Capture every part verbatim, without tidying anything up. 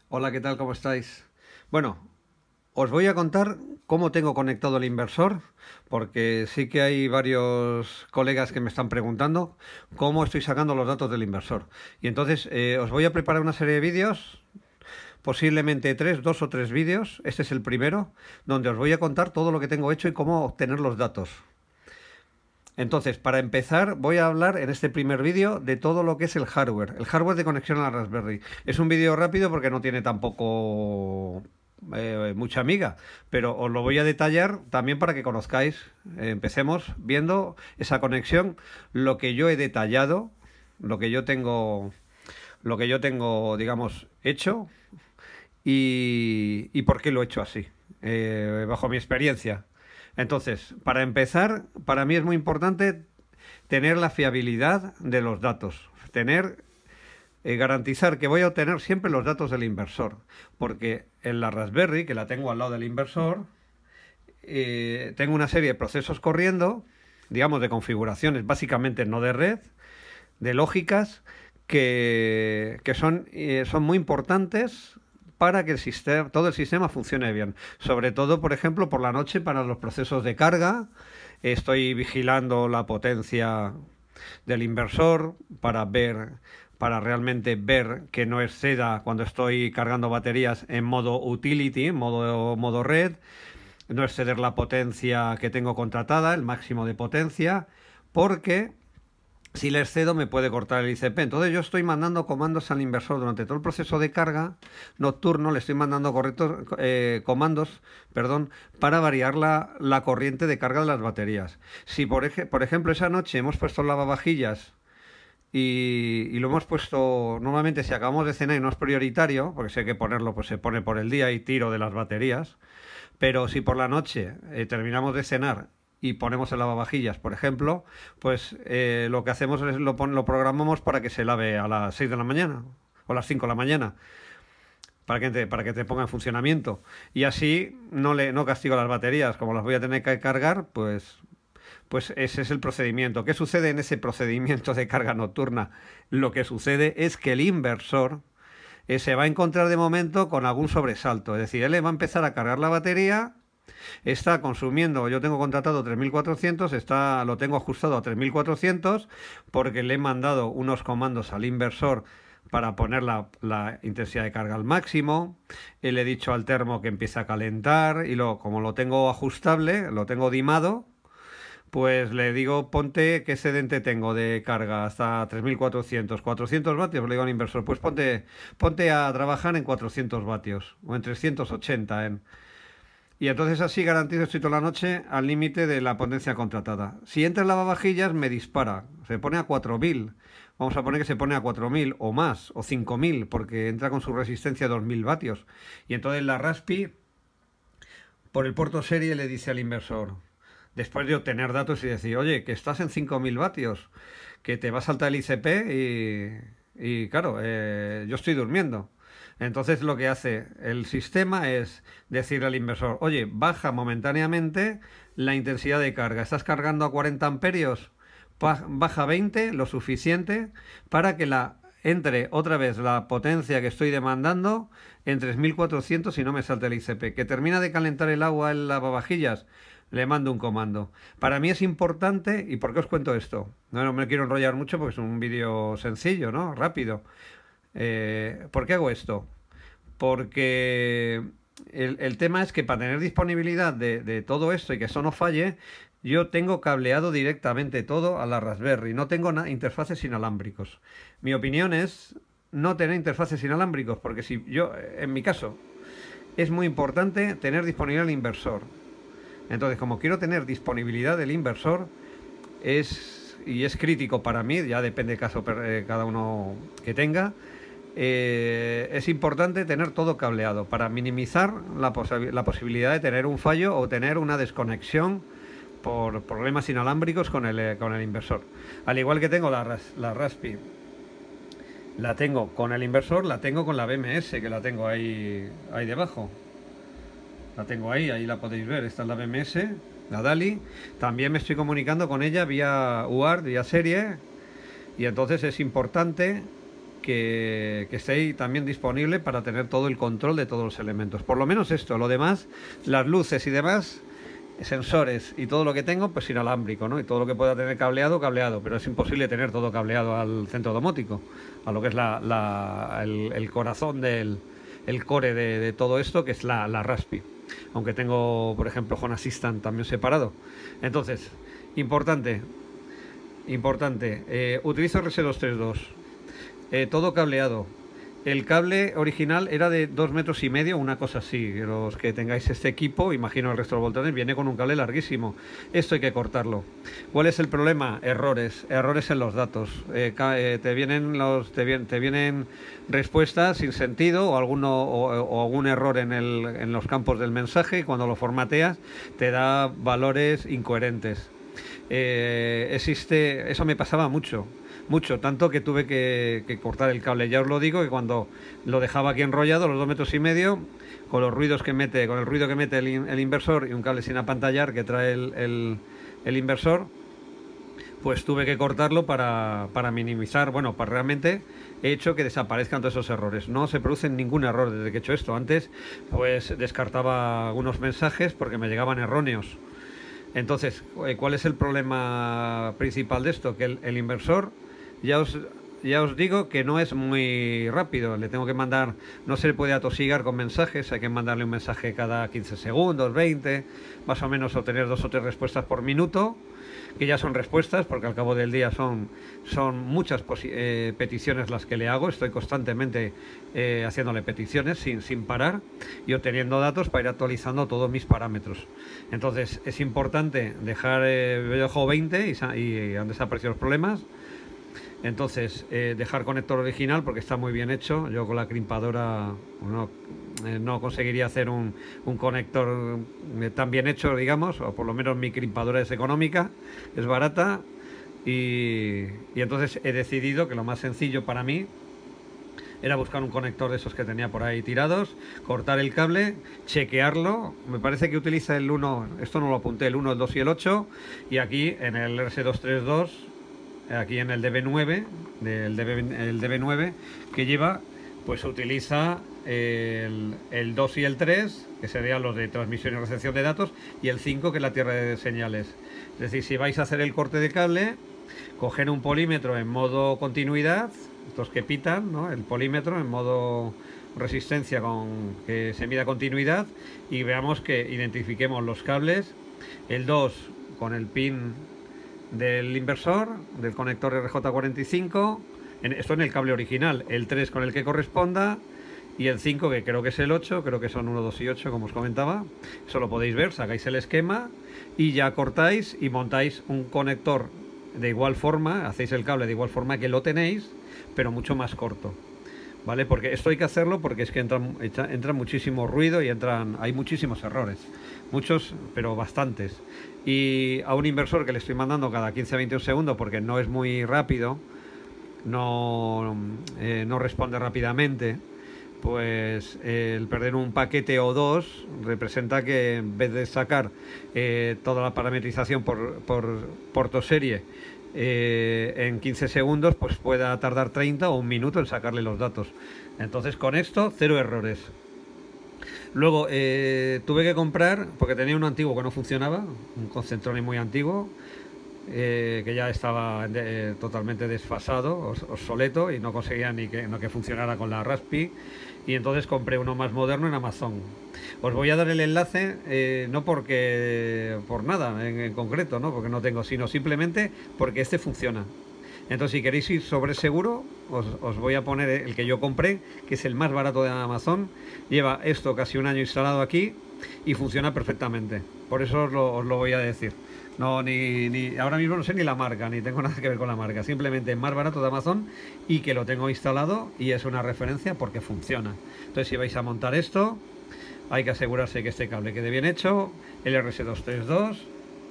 Hola, ¿qué tal? ¿Cómo estáis? Bueno, os voy a contar cómo tengo conectado el inversor, porque sí que hay varios colegas que me están preguntando cómo estoy sacando los datos del inversor. Y entonces eh, os voy a preparar una serie de vídeos, posiblemente tres, dos o tres vídeos. Este es el primero, donde os voy a contar todo lo que tengo hecho y cómo obtener los datos. Entonces, para empezar, voy a hablar en este primer vídeo de todo lo que es el hardware, el hardware de conexión a la Raspberry. Es un vídeo rápido porque no tiene tampoco eh, mucha amiga, pero os lo voy a detallar también para que conozcáis. Eh, empecemos viendo esa conexión, lo que yo he detallado, lo que yo tengo, lo que yo tengo, digamos, hecho y, y por qué lo he hecho así, eh, bajo mi experiencia. Entonces, para empezar, para mí es muy importante tener la fiabilidad de los datos, tener, eh, garantizar que voy a obtener siempre los datos del inversor, porque en la Raspberry, que la tengo al lado del inversor, eh, tengo una serie de procesos corriendo, digamos de configuraciones, básicamente no de red, de lógicas, que, que son, eh, son muy importantes para que el sistema, todo el sistema funcione bien. Sobre todo, por ejemplo, por la noche para los procesos de carga. Estoy vigilando la potencia del inversor para ver, para realmente ver que no exceda cuando estoy cargando baterías en modo utility, en modo, modo red, no exceder la potencia que tengo contratada, el máximo de potencia, porque si le excedo me puede cortar el I C P. Entonces yo estoy mandando comandos al inversor durante todo el proceso de carga nocturno, le estoy mandando correctos, eh, comandos perdón, para variar la, la corriente de carga de las baterías. Si por, ej por ejemplo esa noche hemos puesto el lavavajillas y, y lo hemos puesto, normalmente si acabamos de cenar y no es prioritario, porque si hay que ponerlo, pues se pone por el día y tiro de las baterías, pero si por la noche eh, terminamos de cenar y ponemos el lavavajillas, por ejemplo, pues eh, lo que hacemos es lo, lo programamos para que se lave a las seis de la mañana o a las cinco de la mañana, para que te, para que te ponga en funcionamiento. Y así no, le, no castigo las baterías, como las voy a tener que cargar, pues, pues ese es el procedimiento. ¿Qué sucede en ese procedimiento de carga nocturna? Lo que sucede es que el inversor eh, se va a encontrar de momento con algún sobresalto, es decir, él le va a empezar a cargar la batería. Está consumiendo, yo tengo contratado tres mil cuatrocientos, está, lo tengo ajustado a tres mil cuatrocientos porque le he mandado unos comandos al inversor para poner la, la intensidad de carga al máximo. Le he dicho al termo que empiece a calentar y lo, como lo tengo ajustable, lo tengo dimado, pues le digo, ponte, ¿qué excedente tengo de carga? Hasta tres mil cuatrocientos, cuatrocientos vatios, le digo al inversor, pues ponte, ponte a trabajar en cuatrocientos vatios o en trescientos ochenta en... Y entonces así garantizo estoy toda la noche al límite de la potencia contratada. Si entra el lavavajillas me dispara, se pone a cuatro mil. Vamos a poner que se pone a cuatro mil o más, o cinco mil, porque entra con su resistencia a dos mil vatios. Y entonces la Raspi, por el puerto serie, le dice al inversor, después de obtener datos y decir, oye, que estás en cinco mil vatios, que te va a saltar el I C P y, y claro, eh, yo estoy durmiendo. Entonces lo que hace el sistema es decirle al inversor, oye, baja momentáneamente la intensidad de carga. ¿Estás cargando a cuarenta amperios? Baja veinte, lo suficiente para que la entre otra vez la potencia que estoy demandando en tres mil cuatrocientos y no me salte el I C P. Que termina de calentar el agua en lavavajillas, le mando un comando. Para mí es importante, ¿y por qué os cuento esto? No, no me quiero enrollar mucho porque es un vídeo sencillo, ¿no? Rápido. Eh, ¿Por qué hago esto? Porque el, el tema es que para tener disponibilidad de, de todo esto y que eso no falle, yo tengo cableado directamente todo a la Raspberry, no tengo interfaces inalámbricos. Mi opinión es no tener interfaces inalámbricos, porque si yo, en mi caso, es muy importante tener disponible el inversor. Entonces, como quiero tener disponibilidad del inversor, es, y es crítico para mí, ya depende del caso eh, cada uno que tenga, eh, es importante tener todo cableado para minimizar la, posi la posibilidad de tener un fallo o tener una desconexión por problemas inalámbricos con el, con el inversor. Al igual que tengo la, la Raspi, la tengo con el inversor, la tengo con la B M S, que la tengo ahí, ahí debajo. La tengo ahí, ahí la podéis ver, esta es la B M S, la DALI. También me estoy comunicando con ella vía U A R T, vía serie, y entonces es importante que, que esté ahí también disponible para tener todo el control de todos los elementos. Por lo menos esto, lo demás, las luces y demás, sensores y todo lo que tengo, pues inalámbrico, ¿no? Y todo lo que pueda tener cableado, cableado, pero es imposible tener todo cableado al centro domótico, a lo que es la, la, el, el corazón del el core de, de todo esto, que es la, la Raspi. Aunque tengo, por ejemplo, Home Assistant también separado. Entonces, importante, importante, eh, utilizo R S doscientos treinta y dos, eh, todo cableado. El cable original era de dos metros y medio, una cosa así. Los que tengáis este equipo, imagino el resto de Voltanes, viene con un cable larguísimo. Esto hay que cortarlo. ¿Cuál es el problema? Errores, errores en los datos. Eh, eh, te vienen los, te vienen, te vienen respuestas sin sentido o alguno o, o algún error en, el, en los campos del mensaje. Y cuando lo formateas, te da valores incoherentes. Eh, existe, eso me pasaba mucho. Mucho, tanto que tuve que, que cortar el cable. Ya os lo digo, que cuando lo dejaba aquí enrollado, los dos metros y medio, con los ruidos que mete, con el ruido que mete el, el inversor y un cable sin apantallar que trae el, el, el inversor, pues tuve que cortarlo para, para minimizar, bueno, para realmente he hecho que desaparezcan todos esos errores. No se producen ningún error desde que he hecho esto. Antes, pues descartaba algunos mensajes porque me llegaban erróneos. Entonces, ¿cuál es el problema principal de esto? Que el, el inversor, ya os, ya os digo que no es muy rápido. Le tengo que mandar, no se le puede atosigar con mensajes, hay que mandarle un mensaje cada quince segundos, veinte, más o menos, obtener dos o tres respuestas por minuto, que ya son respuestas, porque al cabo del día son, son muchas eh, peticiones las que le hago. Estoy constantemente eh, haciéndole peticiones sin, sin parar y obteniendo datos para ir actualizando todos mis parámetros. Entonces es importante dejar, eh, yo dejo veinte y, y han desaparecido los problemas. Entonces, eh, dejar conector original porque está muy bien hecho. Yo con la crimpadora no, eh, no conseguiría hacer un, un conector eh, tan bien hecho, digamos, o por lo menos mi crimpadora es económica, es barata, y, y entonces he decidido que lo más sencillo para mí era buscar un conector de esos que tenía por ahí tirados, cortar el cable, chequearlo. Me parece que utiliza el uno, esto no lo apunté, el uno, el dos y el ocho, y aquí en el R S doscientos treinta y dos, aquí en el D B nueve, el D B, el D B nueve que lleva, pues utiliza el, el dos y el tres, que serían los de transmisión y recepción de datos, y el cinco, que es la tierra de señales. Es decir, si vais a hacer el corte de cable, coger un polímetro en modo continuidad, estos que pitan, ¿no? El polímetro en modo resistencia con que se mida continuidad, y veamos que identifiquemos los cables, el dos con el pin del inversor, del conector R J cuarenta y cinco, en, esto en el cable original, el tres con el que corresponda, y el cinco, que creo que es el ocho, creo que son uno, dos y ocho, como os comentaba. Eso lo podéis ver, sacáis el esquema y ya cortáis y montáis un conector de igual forma, hacéis el cable de igual forma que lo tenéis, pero mucho más corto, ¿vale? Porque esto hay que hacerlo porque es que entra, entra muchísimo ruido y entran, hay muchísimos errores, muchos, pero bastantes. Y a un inversor que le estoy mandando cada quince a veinte segundos porque no es muy rápido, no, eh, no responde rápidamente, pues eh, el perder un paquete o dos representa que en vez de sacar eh, toda la parametrización por, por portoserie eh, en quince segundos, pues pueda tardar treinta o un minuto en sacarle los datos. Entonces con esto, cero errores. Luego eh, tuve que comprar, porque tenía uno antiguo que no funcionaba, un Concentronic muy antiguo, eh, que ya estaba de, eh, totalmente desfasado, obsoleto, y no conseguía ni que, no que funcionara con la Raspi, y entonces compré uno más moderno en Amazon. Os voy a dar el enlace, eh, no porque por nada en, en concreto, ¿no? Porque no tengo, sino simplemente porque este funciona. Entonces, si queréis ir sobre seguro, os, os voy a poner el que yo compré, que es el más barato de Amazon. Lleva esto casi un año instalado aquí y funciona perfectamente. Por eso os lo, os lo voy a decir. No, ni, ni ahora mismo no sé ni la marca, ni tengo nada que ver con la marca. Simplemente el más barato de Amazon y que lo tengo instalado y es una referencia porque funciona. Entonces, si vais a montar esto, hay que asegurarse que este cable quede bien hecho, el R S doscientos treinta y dos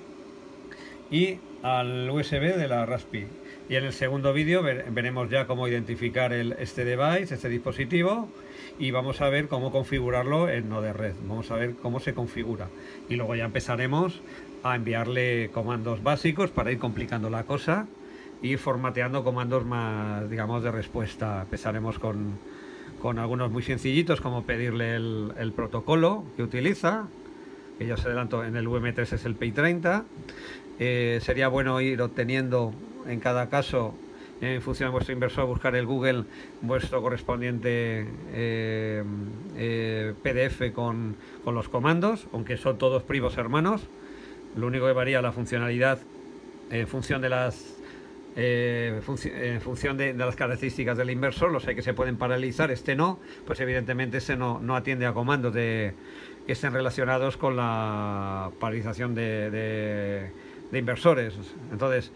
y al U S B de la Raspi. Y en el segundo vídeo ver, veremos ya cómo identificar el, este device, este dispositivo, y vamos a ver cómo configurarlo en Node Red. Vamos a ver cómo se configura. Y luego ya empezaremos a enviarle comandos básicos para ir complicando la cosa ir formateando comandos más, digamos, de respuesta. Empezaremos con, con algunos muy sencillitos, como pedirle el, el protocolo que utiliza, que ya os adelanto, en el V M tres es el P I treinta. Eh, sería bueno ir obteniendo en cada caso, en función de vuestro inversor, buscar el Google vuestro correspondiente eh, eh, P D F con, con los comandos, aunque son todos primos hermanos. Lo único que varía la funcionalidad en función de las eh, func en función de, de las características del inversor. Los hay que se pueden paralizar, este no, pues evidentemente este no, no atiende a comandos de, que estén relacionados con la paralización de, de, de inversores. Entonces,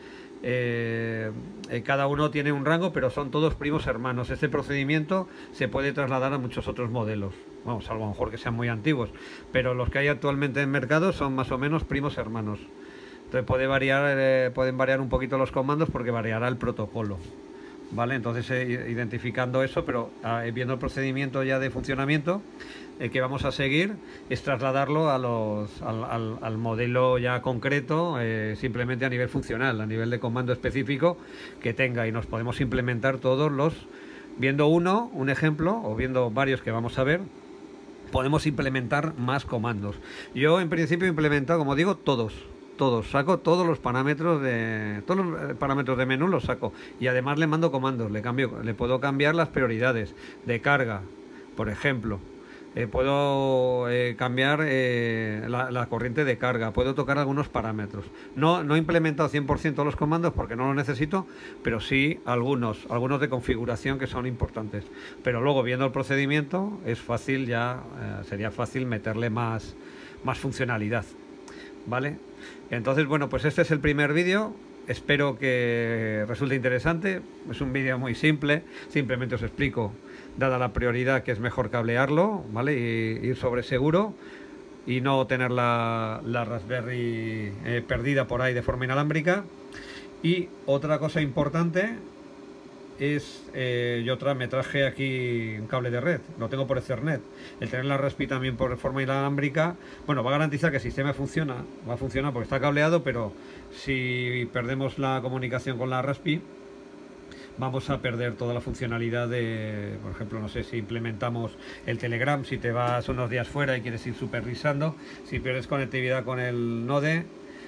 Eh, eh, cada uno tiene un rango, pero son todos primos hermanos. Este procedimiento se puede trasladar a muchos otros modelos, vamos, a lo mejor que sean muy antiguos, pero los que hay actualmente en mercado son más o menos primos hermanos. Entonces puede variar, eh, pueden variar un poquito los comandos porque variará el protocolo, ¿vale? Entonces eh, identificando eso, pero eh, viendo el procedimiento ya de funcionamiento, el que vamos a seguir es trasladarlo a los, al, al, al modelo ya concreto, eh, simplemente a nivel funcional, a nivel de comando específico que tenga, y nos podemos implementar todos los, viendo uno, un ejemplo, o viendo varios que vamos a ver, podemos implementar más comandos. Yo en principio he implementado, como digo, todos. Todos, saco todos los parámetros de todos los parámetros de menú los saco, y además le mando comandos, le cambio, le puedo cambiar las prioridades de carga, por ejemplo. Eh, puedo eh, cambiar eh, la, la corriente de carga, puedo tocar algunos parámetros. No, no he implementado cien por ciento los comandos porque no lo necesito, pero sí algunos, algunos de configuración que son importantes. Pero luego, viendo el procedimiento, es fácil ya, eh, sería fácil meterle más, más funcionalidad, ¿vale? Entonces, bueno, pues este es el primer vídeo. Espero que resulte interesante. Es un vídeo muy simple, simplemente os explico, dada la prioridad, que es mejor cablearlo, ¿vale? Y ir sobre seguro y no tener la, la Raspberry eh, perdida por ahí de forma inalámbrica. Y otra cosa importante es, eh, yo otra, me traje aquí un cable de red, lo tengo por Ethernet. El tener la Raspi también por forma inalámbrica, bueno, va a garantizar que el sistema funciona, va a funcionar porque está cableado, pero si perdemos la comunicación con la Raspi, vamos a perder toda la funcionalidad de, por ejemplo, no sé, si implementamos el Telegram, si te vas unos días fuera y quieres ir supervisando, si pierdes conectividad con el Node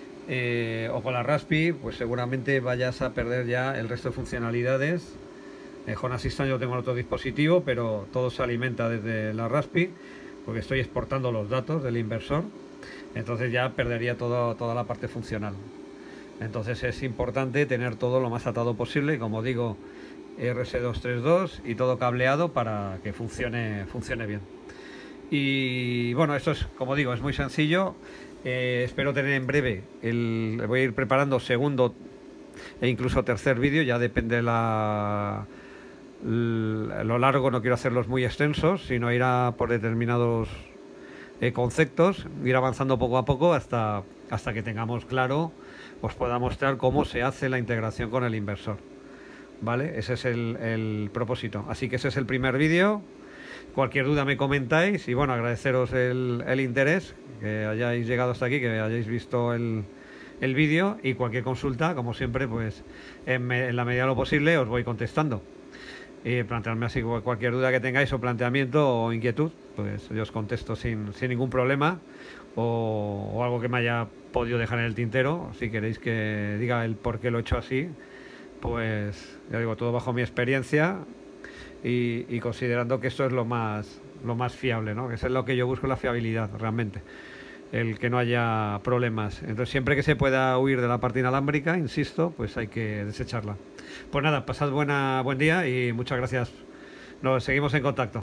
eh, o con la Raspi, pues seguramente vayas a perder ya el resto de funcionalidades. Eh, Home Assistant yo tengo en otro dispositivo, pero todo se alimenta desde la Raspi, porque estoy exportando los datos del inversor, entonces ya perdería todo, toda la parte funcional. Entonces es importante tener todo lo más atado posible, y como digo, R S doscientos treinta y dos y todo cableado para que funcione, funcione bien. Y bueno, esto es, como digo, es muy sencillo. Eh, espero tener en breve, el, voy a ir preparando segundo e incluso tercer vídeo, ya depende de la, lo largo, no quiero hacerlos muy extensos, sino ir a por determinados eh, conceptos, ir avanzando poco a poco hasta, hasta que tengamos claro, os pueda mostrar cómo se hace la integración con el inversor, ¿vale? Ese es el, el propósito. Así que ese es el primer vídeo. Cualquier duda me comentáis, y bueno, agradeceros el, el interés, que hayáis llegado hasta aquí, que hayáis visto el, el vídeo, y cualquier consulta, como siempre, pues en, me, en la medida de lo posible os voy contestando. Y plantearme así cualquier duda que tengáis, o planteamiento o inquietud, pues yo os contesto sin, sin ningún problema, o, o algo que me haya podido dejar en el tintero. Si queréis que diga el por qué lo he hecho así, pues ya digo, todo bajo mi experiencia y, y considerando que esto es lo más, lo más fiable, ¿no? Que eso es lo que yo busco, la fiabilidad realmente, el que no haya problemas. Entonces, siempre que se pueda huir de la parte inalámbrica, insisto, pues hay que desecharla. Pues nada, pasad buena, buen día y muchas gracias. Nos seguimos en contacto.